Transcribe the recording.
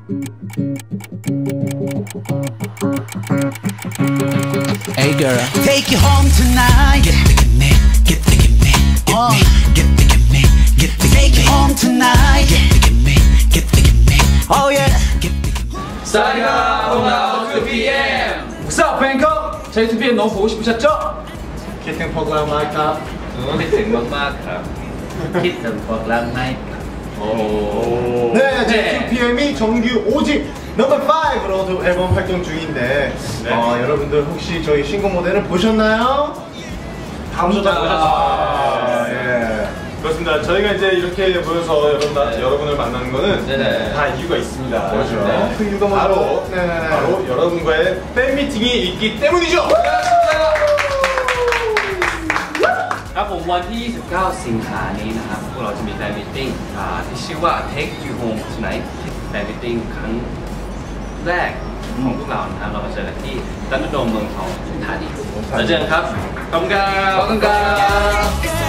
Hey girl, take you home tonight. Get the gimme, get the gimme, get the gimme, get the gimme. Take you home tonight. Get the gimme, get the gimme. Oh yeah. Get the gimme. 사이가 올라오 2PM. What's up, Bangkok? 저희 2PM 너무 보고 싶으셨죠? คิดถึงพวกเรามากครับคิดถึงมากๆครับคิดถึงพวกเราไหม 네, 지금 2PM이 정규 5집 넘버 5로도 앨범 활동 중인데 여러분들 혹시 저희 신곡 무대를 보셨나요? 다 보셨죠? 예. 그렇습니다. 저희가 이제 이렇게 모여서 여러분을 만나는 거는 네네. 다 이유가 있습니다. 그렇죠. 네. 그 이유가 바로, 네네네. 바로 여러분과의 팬 미팅이 있기 때문이죠. ครับผมวันที่ 29 สิงหานี้นะครับพวกเราจะมีแฟนมิทติ้งที่ชื่อว่า Take You Home Tonight แฟนมิทติ้งครั้งแรกของพวกเรานะครับเรามาเจอกันที่ตันโดมเมืองทองธานีแล้วเจอกันครับขอบคุณครับ